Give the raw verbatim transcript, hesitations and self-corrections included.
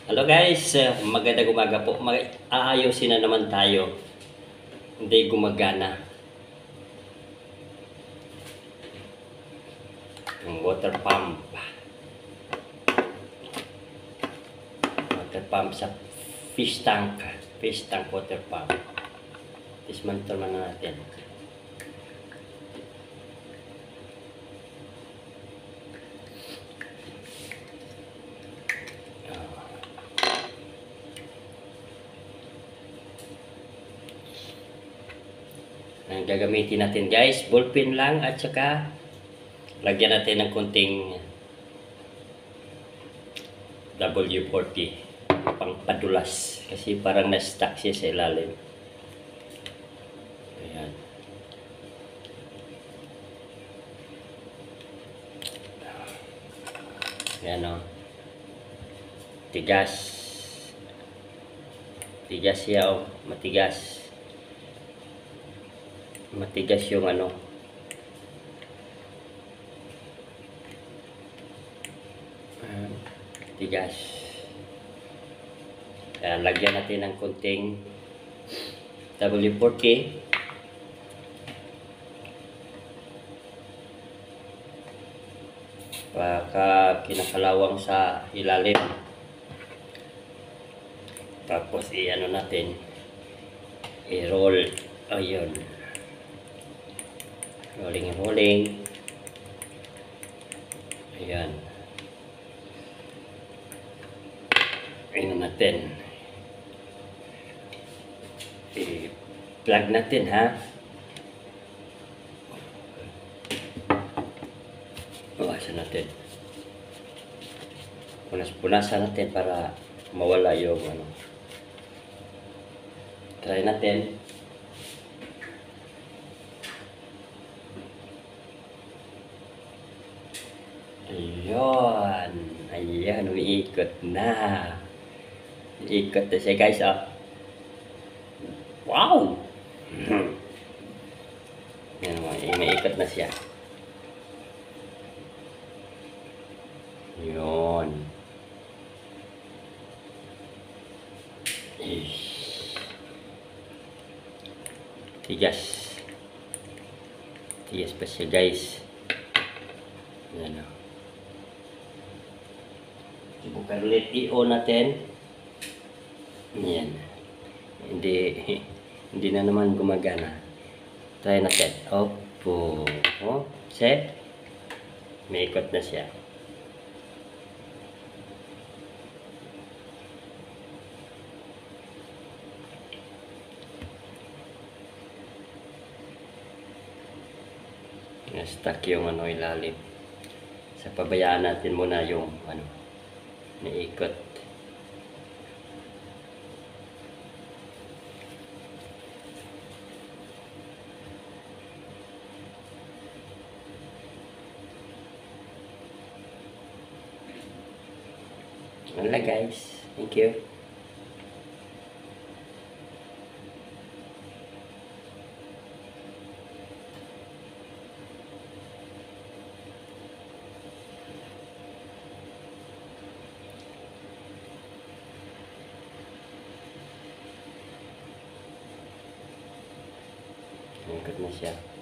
Hello guys, uh, magandang umaga po. Mag aayusin na naman tayo. Hindi gumagana. Yung water pump. Water pump sa fish tank. Fish tank water pump. Dismantle man natin. Ang gagamitin natin guys, ballpen lang at saka lagyan natin ng konting W forty pang padulas kasi parang na-stuck siya sa ilalim. Ayan. Ayan o. Tigas. Tigas siya o. Matigas. Matigas yung ano. Uh, tigas. Kaya lagyan natin ng konting W forty. Baka kinakalawang sa ilalim. Tapos i-ano natin. I-roll. Ayun. Rolling rolling. Ayan. Ayan natin. I-plug natin ha. Punasan natin. Punas-punasan natin para mawala yung ano. Try natin. Ayun. Ayan, umiikot na. Umiikot na siya guys, oh. Wow! Yan, umiikot na siya. Yun. Tigas. Tigas pa siya guys. Yan, oh. Bukan ulit i-on natin. Yan. Hindi hindi na naman gumagana. Try natin. Opo. Oh, set. May ikot na siya. Na-stuck yung ano ilalim. Sa pabayaan natin muna yung ano naikot. Wala guys. Thank you. Ikot na siya.